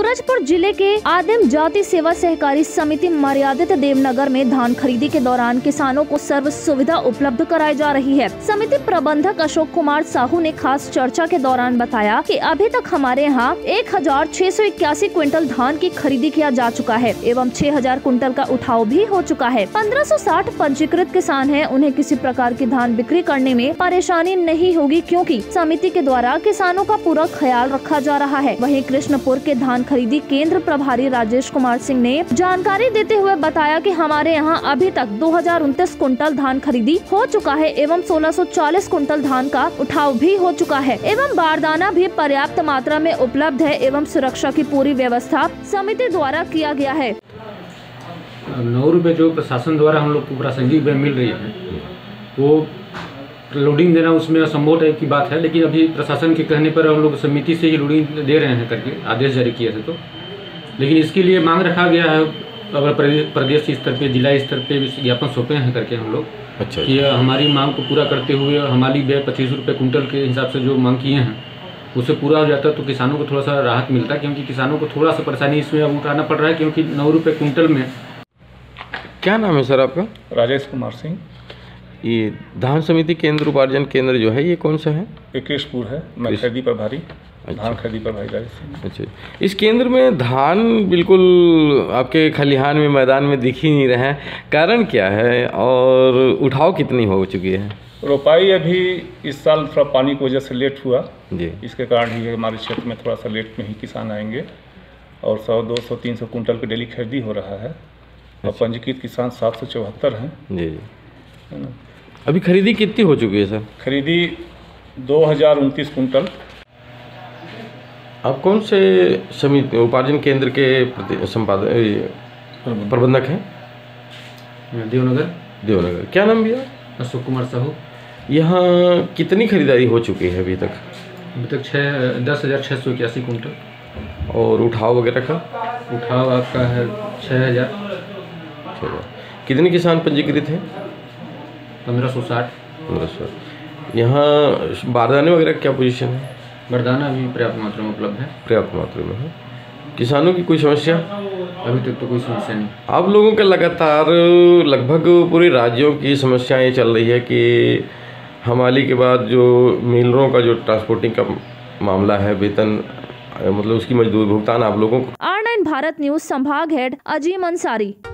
सूरजपुर जिले के आदिम जाति सेवा सहकारी समिति मर्यादित देवनगर में धान खरीदी के दौरान किसानों को सर्व सुविधा उपलब्ध कराई जा रही है। समिति प्रबंधक अशोक कुमार साहू ने खास चर्चा के दौरान बताया कि अभी तक हमारे यहाँ 1681 क्विंटल धान की खरीदी किया जा चुका है एवं 6000 क्विंटल का उठाव भी हो चुका है। 1560 पंजीकृत किसान हैं, उन्हें किसी प्रकार की धान बिक्री करने में परेशानी नहीं होगी क्योंकि समिति के द्वारा किसानों का पूरा ख्याल रखा जा रहा है। वहीं कृष्णपुर के धान खरीदी केंद्र प्रभारी राजेश कुमार सिंह ने जानकारी देते हुए बताया कि हमारे यहाँ अभी तक 2029 कुंटल धान खरीदी हो चुका है एवं 1640 कुंटल धान का उठाव भी हो चुका है एवं बारदाना भी पर्याप्त मात्रा में उपलब्ध है एवं सुरक्षा की पूरी व्यवस्था समिति द्वारा किया गया है। 9 रुपये जो प्रशासन द्वारा हम लोग को प्रासंगिक व्यय मिल रही है वो लोडिंग देना उसमें असंभव टाइप की बात है, लेकिन अभी प्रशासन के कहने पर हम लोग समिति से ही लोडिंग दे रहे हैं करके आदेश जारी किए थे। तो लेकिन इसके लिए मांग रखा गया है, अगर प्रदेश स्तर पे जिला स्तर पे ज्ञापन सौंपे हैं करके हम लोग। अच्छा। कि हमारी मांग को पूरा करते हुए हमारी व्यय 25 रुपये कुंटल के हिसाब से जो मांग किए हैं उससे पूरा हो जाता तो किसानों को थोड़ा सा राहत मिलता, क्योंकि किसानों को थोड़ा सा परेशानी इसमें अब उठाना पड़ रहा है क्योंकि 9 रुपये कुंटल में। क्या नाम है सर आपका? राजेश कुमार सिंह। ये धान समिति केंद्र उपार्जन केंद्र जो है ये कौन सा है? कृष्णपुर है। मैं खरीदी प्रभारी। अच्छा। धान खरीदी प्रभारी राजेश सिंह। अच्छा, इस केंद्र में धान बिल्कुल आपके खलिहान में मैदान में दिख ही नहीं रहे हैं, कारण क्या है और उठाव कितनी हो चुकी है? रोपाई अभी इस साल थोड़ा पानी की वजह से लेट हुआ जी, इसके कारण ही हमारे क्षेत्र में थोड़ा सा लेट में ही किसान आएंगे और 100, 200, 300 कुंटल की डेली खरीदी हो रहा है। और पंजीकृत किसान 774 हैं। जी जी, है ना। अभी खरीदी कितनी हो चुकी है सर? खरीदी 2029 कुंटल। आप कौन से समिति उपार्जन केंद्र के प्रबंधक हैं? देवनगर। क्या नाम भैया? अशोक कुमार साहू। यहाँ कितनी खरीदारी हो चुकी है अभी तक? 10,681 कुंटल। और उठाव वगैरह का? उठाव आपका है 6000। कितने किसान पंजीकृत हैं? 1560। यहाँ बारदाने वगैरह क्या पोजीशन है? बारदाना भी पर्याप्त मात्रा में उपलब्ध है। पर्याप्त मात्रा में है। किसानों की कोई समस्या? अभी तक तो कोई समस्या नहीं। आप लोगों के लगातार लगभग पूरे राज्यों की समस्याएं चल रही है कि हमाली के बाद जो मिलरों का जो ट्रांसपोर्टिंग का मामला है, वेतन मतलब उसकी मजदूर भुगतान आप लोगों को। R9 भारत न्यूज संभाग हेड अजीम अंसारी।